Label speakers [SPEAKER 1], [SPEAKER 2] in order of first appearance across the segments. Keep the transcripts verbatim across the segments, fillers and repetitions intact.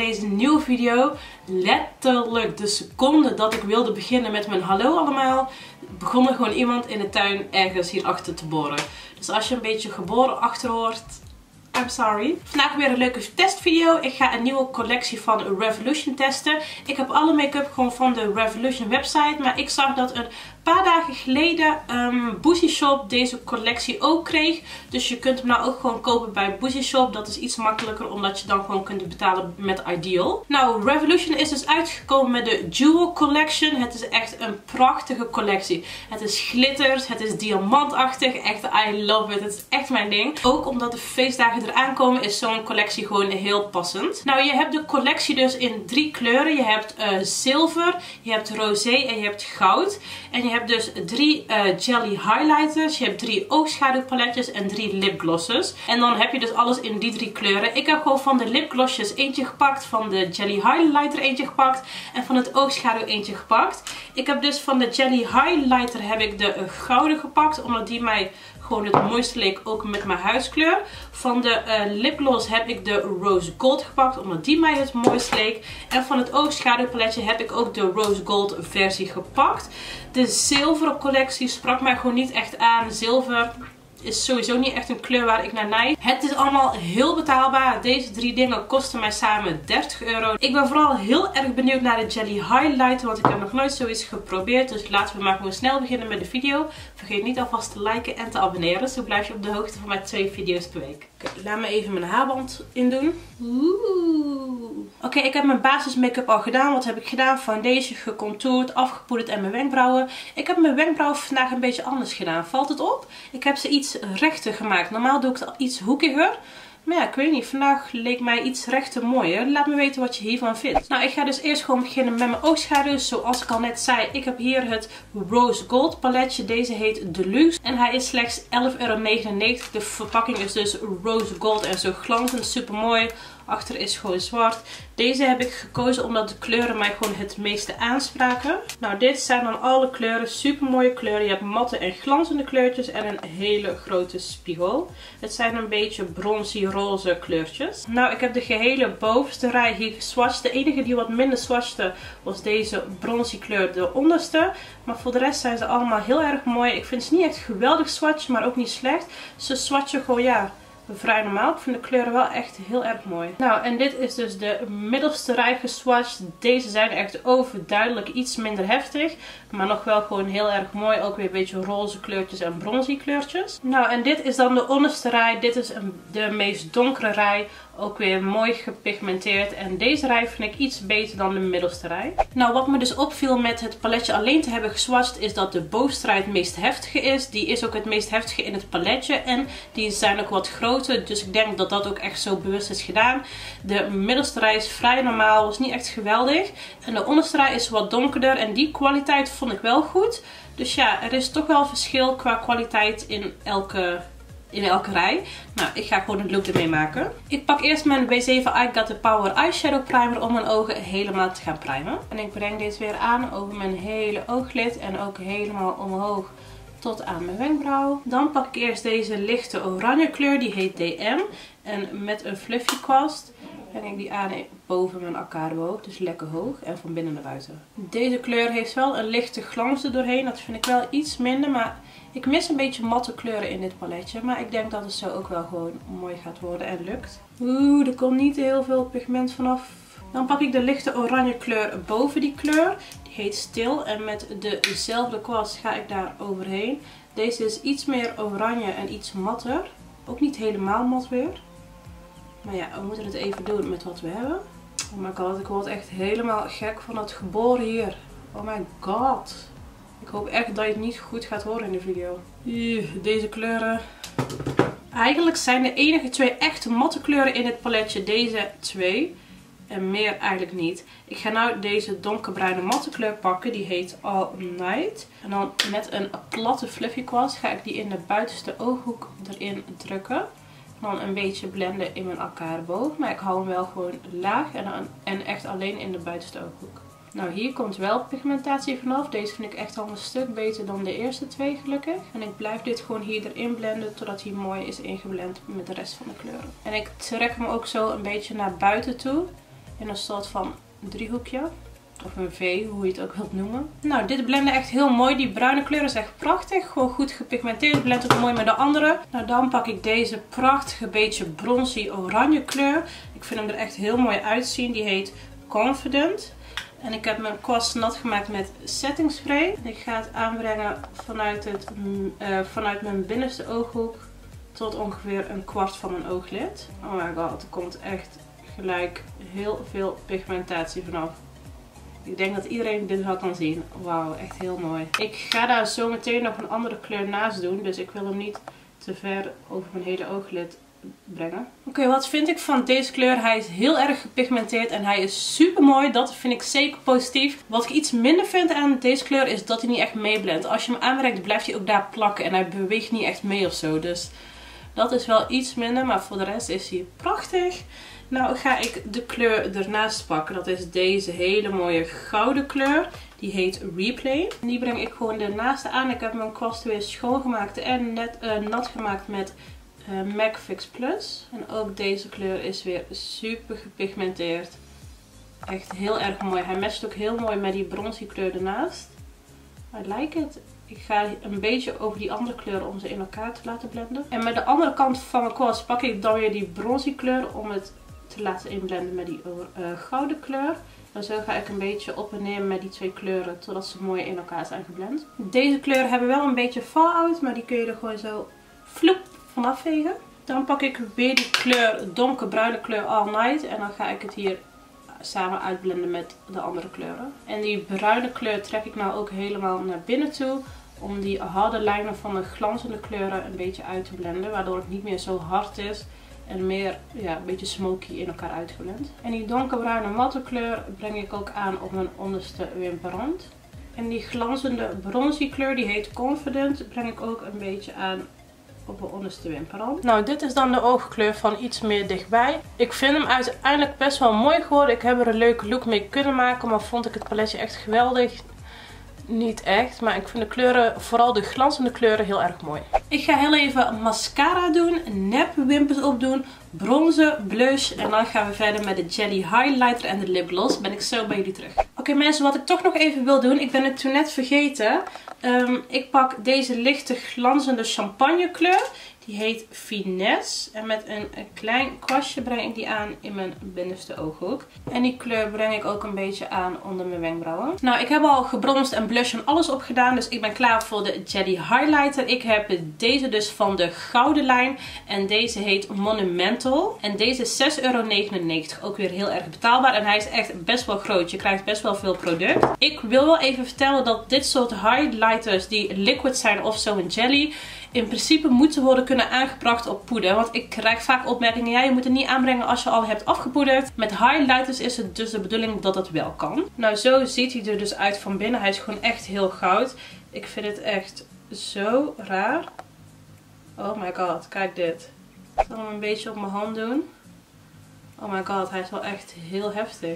[SPEAKER 1] deze nieuwe video. Letterlijk de seconde dat ik wilde beginnen met mijn hallo allemaal, begon er gewoon iemand in de tuin ergens hierachter te boren. Dus als je een beetje geboren achter hoort, I'm sorry. Vandaag weer een leuke testvideo. Ik ga een nieuwe collectie van Revolution testen. Ik heb alle make-up gewoon van de Revolution website. Maar ik zag dat een paar dagen geleden um, Boozy Shop deze collectie ook kreeg. Dus je kunt hem nou ook gewoon kopen bij Boozy Shop. Dat is iets makkelijker omdat je dan gewoon kunt betalen met Ideal. Nou, Revolution is dus uitgekomen met de Jewel Collection. Het is echt een prachtige collectie. Het is glitters, het is diamantachtig. Echt, I love it. Het is echt mijn ding. Ook omdat de feestdagen eraan komen is zo'n collectie gewoon heel passend. Nou, je hebt de collectie dus in drie kleuren. Je hebt uh, zilver, je hebt rosé en je hebt goud. En je hebt dus drie uh, jelly highlighters, je hebt drie oogschaduwpaletjes en drie lipglosses. En dan heb je dus alles in die drie kleuren. Ik heb gewoon van de lipglossjes eentje gepakt, van de jelly highlighter eentje gepakt en van het oogschaduw eentje gepakt. Ik heb dus van de jelly highlighter heb ik de uh, gouden gepakt, omdat die mij gewoon het mooiste leek, ook met mijn huidskleur. Van de uh, lipgloss heb ik de rose gold gepakt, omdat die mij het mooist leek. En van het oogschaduwpaletje heb ik ook de rose gold versie gepakt. De zilveren collectie sprak mij gewoon niet echt aan. Zilver is sowieso niet echt een kleur waar ik naar neig. Het is allemaal heel betaalbaar. Deze drie dingen kosten mij samen dertig euro. Ik ben vooral heel erg benieuwd naar de jelly highlighter, want ik heb nog nooit zoiets geprobeerd. Dus laten we maar gewoon snel beginnen met de video. Vergeet niet alvast te liken en te abonneren. Zo blijf je op de hoogte van mijn twee video's per week. Okay, laat me even mijn haarband in doen. Oké, okay, ik heb mijn basis make-up al gedaan. Wat heb ik gedaan? Foundation, gecontoured, afgepoederd en mijn wenkbrauwen. Ik heb mijn wenkbrauwen vandaag een beetje anders gedaan. Valt het op? Ik heb ze iets rechter gemaakt. Normaal doe ik het iets hoekiger. Maar ja, ik weet niet. Vandaag leek mij iets rechter mooier. Laat me weten wat je hiervan vindt. Nou, ik ga dus eerst gewoon beginnen met mijn oogschaduw. Zoals ik al net zei, ik heb hier het Rose Gold paletje. Deze heet Deluxe. En hij is slechts elf euro negenennegentig. De verpakking is dus Rose Gold en zo glanzend. Super mooi. Achter is gewoon zwart. Deze heb ik gekozen omdat de kleuren mij gewoon het meeste aanspraken. Nou, dit zijn dan alle kleuren. Super mooie kleuren. Je hebt matte en glanzende kleurtjes en een hele grote spiegel. Het zijn een beetje bronzy roze kleurtjes. Nou, ik heb de gehele bovenste rij hier geswatcht. De enige die wat minder swatchte was deze bronzy kleur, de onderste. Maar voor de rest zijn ze allemaal heel erg mooi. Ik vind ze niet echt geweldig swatchen, maar ook niet slecht. Ze swatchen gewoon, ja, vrij normaal. Ik vind de kleuren wel echt heel erg mooi. Nou, en dit is dus de middelste rij geswatcht. Deze zijn echt overduidelijk iets minder heftig. Maar nog wel gewoon heel erg mooi. Ook weer een beetje roze kleurtjes en bronzy kleurtjes. Nou, en dit is dan de onderste rij. Dit is een, de meest donkere rij. Ook weer mooi gepigmenteerd. En deze rij vind ik iets beter dan de middelste rij. Nou, wat me dus opviel met het paletje alleen te hebben geswatcht, is dat de bovenste rij het meest heftige is. Die is ook het meest heftige in het paletje. En die zijn ook wat groter. Dus ik denk dat dat ook echt zo bewust is gedaan. De middelste rij is vrij normaal. Was niet echt geweldig. En de onderste rij is wat donkerder. En die kwaliteit vond ik wel goed. Dus ja, er is toch wel verschil qua kwaliteit in elke... in elke rij. Nou, ik ga gewoon een look ermee maken. Ik pak eerst mijn B zeven I Got The Power Eyeshadow Primer om mijn ogen helemaal te gaan primen. En ik breng dit weer aan over mijn hele ooglid en ook helemaal omhoog tot aan mijn wenkbrauw. Dan pak ik eerst deze lichte oranje kleur, die heet D M. En met een fluffy kwast breng ik die aan boven mijn arcadeboog, dus lekker hoog en van binnen naar buiten. Deze kleur heeft wel een lichte glans er doorheen, dat vind ik wel iets minder, maar ik mis een beetje matte kleuren in dit paletje, maar ik denk dat het zo ook wel gewoon mooi gaat worden en lukt. Oeh, er komt niet heel veel pigment vanaf. Dan pak ik de lichte oranje kleur boven die kleur, die heet Stil, en met dezelfde kwast ga ik daar overheen. Deze is iets meer oranje en iets matter, ook niet helemaal mat weer. Maar ja, we moeten het even doen met wat we hebben. Oh my god, ik word echt helemaal gek van het geboren hier. Oh my god. Ik hoop echt dat je het niet goed gaat horen in de video. Deze kleuren. Eigenlijk zijn de enige twee echte matte kleuren in dit paletje deze twee. En meer eigenlijk niet. Ik ga nou deze donkerbruine matte kleur pakken. Die heet All Night. En dan met een platte fluffy kwast ga ik die in de buitenste ooghoek erin drukken. Dan een beetje blenden in mijn arcadeboog. Maar ik hou hem wel gewoon laag en, dan, en echt alleen in de buitenste ooghoek. Nou, hier komt wel pigmentatie vanaf. Deze vind ik echt al een stuk beter dan de eerste twee gelukkig. En ik blijf dit gewoon hier erin blenden totdat hij mooi is ingeblend met de rest van de kleuren. En ik trek hem ook zo een beetje naar buiten toe. in een soort van driehoekje. Of een V, hoe je het ook wilt noemen. Nou, dit blende echt heel mooi. Die bruine kleur is echt prachtig. Gewoon goed gepigmenteerd. Blendt ook mooi met de andere. Nou, dan pak ik deze prachtige beetje bronzy oranje kleur. Ik vind hem er echt heel mooi uitzien. Die heet Confident. En ik heb mijn kwast nat gemaakt met setting spray. En ik ga het aanbrengen vanuit, het, uh, vanuit mijn binnenste ooghoek tot ongeveer een kwart van mijn ooglid. Oh my god, er komt echt gelijk heel veel pigmentatie vanaf. Ik denk dat iedereen dit wel kan zien. Wauw, echt heel mooi. Ik ga daar zo meteen nog een andere kleur naast doen. Dus ik wil hem niet te ver over mijn hele ooglid brengen. Oké, okay, wat vind ik van deze kleur? Hij is heel erg gepigmenteerd en hij is super mooi. Dat vind ik zeker positief. Wat ik iets minder vind aan deze kleur is dat hij niet echt meeblendt. Als je hem aanbrengt blijft hij ook daar plakken en hij beweegt niet echt mee of zo. Dus dat is wel iets minder, maar voor de rest is hij prachtig. Nou ga ik de kleur ernaast pakken. Dat is deze hele mooie gouden kleur. Die heet Replay. En die breng ik gewoon ernaast aan. Ik heb mijn kwast weer schoongemaakt en net uh, nat gemaakt met uh, MAC Fix Plus. En ook deze kleur is weer super gepigmenteerd. Echt heel erg mooi. Hij matcht ook heel mooi met die bronzy kleur ernaast. I like it. Ik ga een beetje over die andere kleuren om ze in elkaar te laten blenden. En met de andere kant van mijn kwast pak ik dan weer die bronzy kleur om het te laten inblenden met die uh, gouden kleur. En zo ga ik een beetje op en neer met die twee kleuren totdat ze mooi in elkaar zijn geblend. Deze kleuren hebben wel een beetje fallout, maar die kun je er gewoon zo vloep vanaf vegen. Dan pak ik weer die kleur, donkerbruine kleur All Night en dan ga ik het hier samen uitblenden met de andere kleuren. En die bruine kleur trek ik nou ook helemaal naar binnen toe. Om die harde lijnen van de glanzende kleuren een beetje uit te blenden. Waardoor het niet meer zo hard is. En meer ja, een beetje smoky in elkaar uitgeblend. En die donkerbruine matte kleur breng ik ook aan op mijn onderste wimperrand. En die glanzende bronzy kleur, die heet Confident, breng ik ook een beetje aan op mijn onderste wimperrand. Nou, dit is dan de oogkleur van iets meer dichtbij. Ik vind hem uiteindelijk best wel mooi geworden. Ik heb er een leuke look mee kunnen maken, maar vond ik het paletje echt geweldig? Niet echt, maar ik vind de kleuren, vooral de glanzende kleuren, heel erg mooi. Ik ga heel even mascara doen, nep wimpers opdoen, bronzen, blush en dan gaan we verder met de jelly highlighter en de lipgloss. Ben ik zo bij jullie terug. Oké okay, mensen, wat ik toch nog even wil doen, ik ben het toen net vergeten. Um, ik pak deze lichte glanzende champagne kleur. Die heet Finesse. En met een, een klein kwastje breng ik die aan in mijn binnenste ooghoek. En die kleur breng ik ook een beetje aan onder mijn wenkbrauwen. Nou, ik heb al gebronzed en blush en alles opgedaan. Dus ik ben klaar voor de jelly highlighter. Ik heb deze dus van de gouden lijn. En deze heet Monumental. En deze is zes euro negenennegentig. Ook weer heel erg betaalbaar. En hij is echt best wel groot. Je krijgt best wel veel product. Ik wil wel even vertellen dat dit soort highlighters die liquid zijn of zo een jelly, in principe moeten worden kunnen aangebracht op poeder. Want ik krijg vaak opmerkingen, ja, je moet het niet aanbrengen als je al hebt afgepoederd. Met highlighters is het dus de bedoeling dat het wel kan. Nou, zo ziet hij er dus uit van binnen. Hij is gewoon echt heel goud. Ik vind het echt zo raar. Oh my god, kijk dit. Ik zal hem een beetje op mijn hand doen. Oh my god, hij is wel echt heel heftig.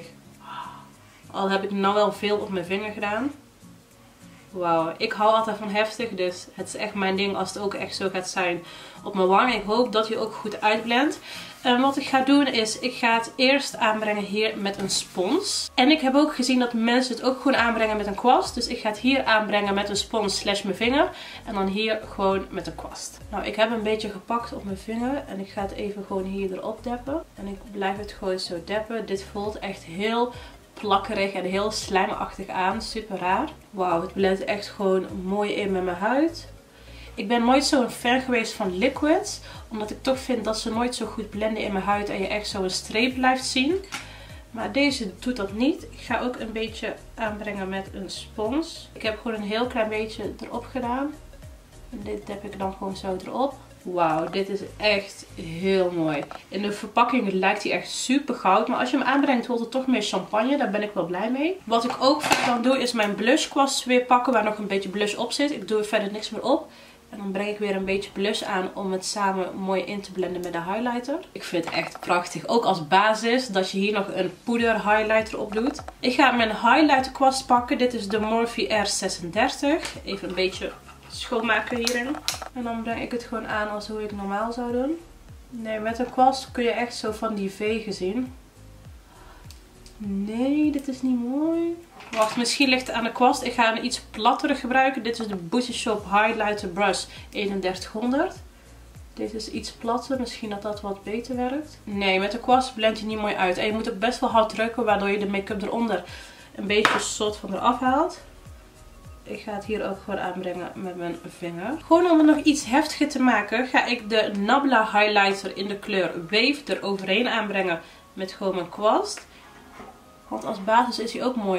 [SPEAKER 1] Al heb ik nou wel veel op mijn vinger gedaan. Wauw, ik hou altijd van heftig, dus het is echt mijn ding als het ook echt zo gaat zijn op mijn wang. Ik hoop dat hij ook goed uitblendt. En wat ik ga doen is, ik ga het eerst aanbrengen hier met een spons. En ik heb ook gezien dat mensen het ook gewoon aanbrengen met een kwast. Dus ik ga het hier aanbrengen met een spons slash mijn vinger. En dan hier gewoon met een kwast. Nou, ik heb een beetje gepakt op mijn vinger. En ik ga het even gewoon hier erop deppen. En ik blijf het gewoon zo deppen. Dit voelt echt heel plakkerig en heel slijmachtig aan. Super raar. Wauw, het blendt echt gewoon mooi in met mijn huid. Ik ben nooit zo'n fan geweest van liquids. Omdat ik toch vind dat ze nooit zo goed blenden in mijn huid. En je echt zo een streep blijft zien. Maar deze doet dat niet. Ik ga ook een beetje aanbrengen met een spons. Ik heb gewoon een heel klein beetje erop gedaan. En dit heb ik dan gewoon zo erop. Wauw, dit is echt heel mooi. In de verpakking lijkt hij echt super goud. Maar als je hem aanbrengt wordt het toch meer champagne. Daar ben ik wel blij mee. Wat ik ook dan doe is mijn blushkwast weer pakken. Waar nog een beetje blush op zit. Ik doe er verder niks meer op. En dan breng ik weer een beetje blush aan om het samen mooi in te blenden met de highlighter. Ik vind het echt prachtig. Ook als basis dat je hier nog een poeder highlighter op doet. Ik ga mijn highlighter kwast pakken. Dit is de Morphe R zesendertig. Even een beetje schoonmaken hierin. En dan breng ik het gewoon aan als hoe ik normaal zou doen. Nee, met een kwast kun je echt zo van die vegen zien. Nee, dit is niet mooi. Wacht, misschien ligt het aan de kwast. Ik ga een iets plattere gebruiken. Dit is de Booty Shop Highlighter Brush eenendertig honderd. Deze is iets platter. Misschien dat dat wat beter werkt. Nee, met de kwast blendt je niet mooi uit. En je moet ook best wel hard drukken, waardoor je de make-up eronder een beetje soort van eraf haalt. Ik ga het hier ook gewoon aanbrengen met mijn vinger. Gewoon om het nog iets heftiger te maken, ga ik de Nabla Highlighter in de kleur Wave eroverheen aanbrengen met gewoon mijn kwast. Want als basis is hij ook mooi.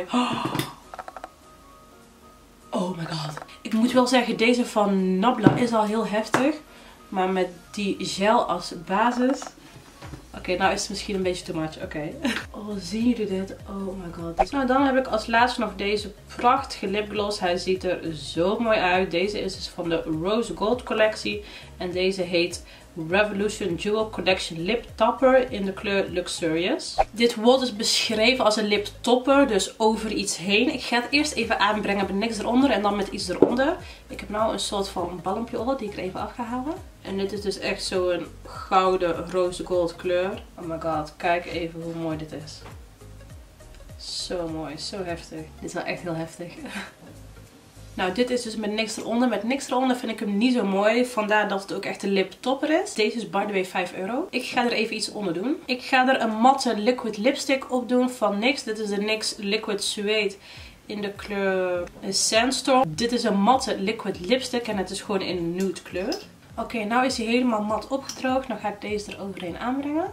[SPEAKER 1] Oh my god. Ik moet wel zeggen, deze van Nabla is al heel heftig. Maar met die gel als basis... Oké, okay, nou is het misschien een beetje too much. Oké. Okay. Oh, zien jullie dit? Oh my god. Nou, dan heb ik als laatste nog deze prachtige lipgloss. Hij ziet er zo mooi uit. Deze is dus van de Rose Gold collectie. En deze heet Revolution Jewel Collection Lip Topper in de kleur Luxurious. Dit wordt dus beschreven als een lip topper, dus over iets heen. Ik ga het eerst even aanbrengen met niks eronder en dan met iets eronder. Ik heb nou een soort van balmpje op die ik er even af ga halen. En dit is dus echt zo'n gouden rose gold kleur. Oh my god, kijk even hoe mooi dit is. Zo mooi, zo heftig. Dit is wel echt heel heftig. Nou, dit is dus met niks eronder. Met niks eronder vind ik hem niet zo mooi. Vandaar dat het ook echt een lip topper is. Deze is by the way vijf euro. Ik ga er even iets onder doen. Ik ga er een matte liquid lipstick op doen van NYX. Dit is de NYX Liquid Suede in de kleur Sandstorm. Dit is een matte liquid lipstick en het is gewoon in nude kleur. Oké, okay, nou is hij helemaal mat opgedroogd. Nou ga ik deze er overheen aanbrengen.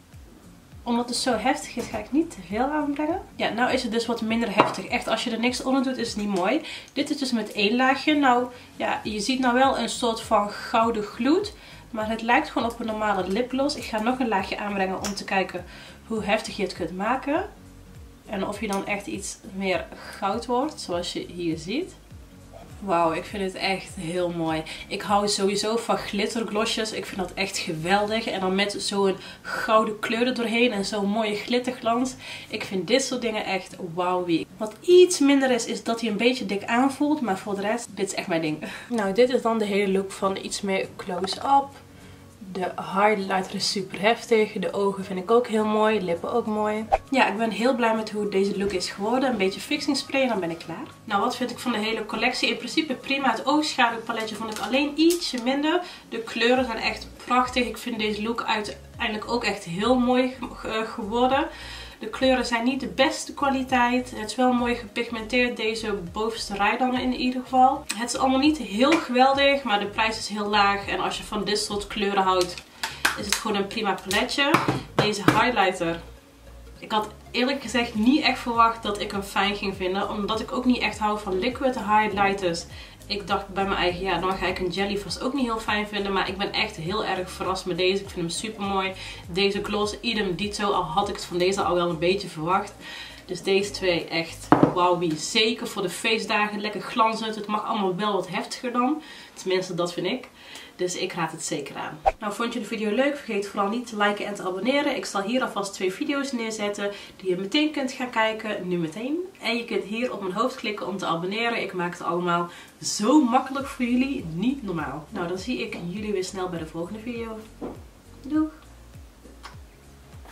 [SPEAKER 1] Omdat het zo heftig is, ga ik niet te veel aanbrengen. Ja, nou is het dus wat minder heftig. Echt, als je er niks onder doet, is het niet mooi. Dit is dus met één laagje. Nou, ja, je ziet nou wel een soort van gouden gloed. Maar het lijkt gewoon op een normale lipgloss. Ik ga nog een laagje aanbrengen om te kijken hoe heftig je het kunt maken. En of je dan echt iets meer goud wordt, zoals je hier ziet. Wauw, ik vind het echt heel mooi. Ik hou sowieso van glitterglossjes. Ik vind dat echt geweldig. En dan met zo'n gouden kleur er doorheen en zo'n mooie glitterglans. Ik vind dit soort dingen echt wauw. Wat iets minder is, is dat hij een beetje dik aanvoelt. Maar voor de rest, dit is echt mijn ding. Nou, dit is dan de hele look van iets meer close-up. De highlighter is super heftig. De ogen vind ik ook heel mooi. Lippen ook mooi. Ja, ik ben heel blij met hoe deze look is geworden. Een beetje fixing spray en dan ben ik klaar. Nou, wat vind ik van de hele collectie? In principe prima. Het oogschaduwpaletje vond ik alleen ietsje minder. De kleuren zijn echt prachtig. Ik vind deze look uiteindelijk ook echt heel mooi geworden. De kleuren zijn niet de beste kwaliteit. Het is wel mooi gepigmenteerd, deze bovenste rij dan in ieder geval. Het is allemaal niet heel geweldig, maar de prijs is heel laag. En als je van dit soort kleuren houdt, is het gewoon een prima paletje. Deze highlighter. Ik had eerlijk gezegd niet echt verwacht dat ik hem fijn ging vinden. Omdat ik ook niet echt hou van liquid highlighters. Ik dacht bij mijn eigen, ja, dan ga ik een jelly vast ook niet heel fijn vinden. Maar ik ben echt heel erg verrast met deze. Ik vind hem super mooi. Deze gloss, idem dito. Al had ik het van deze al wel een beetje verwacht. Dus deze twee echt wauw. Zeker voor de feestdagen. Lekker glanzend. Het mag allemaal wel wat heftiger dan. Tenminste, dat vind ik. Dus ik raad het zeker aan. Nou, vond je de video leuk? Vergeet vooral niet te liken en te abonneren. Ik zal hier alvast twee video's neerzetten die je meteen kunt gaan kijken. Nu meteen. En je kunt hier op mijn hoofd klikken om te abonneren. Ik maak het allemaal zo makkelijk voor jullie. Niet normaal. Nou, dan zie ik jullie weer snel bij de volgende video. Doeg!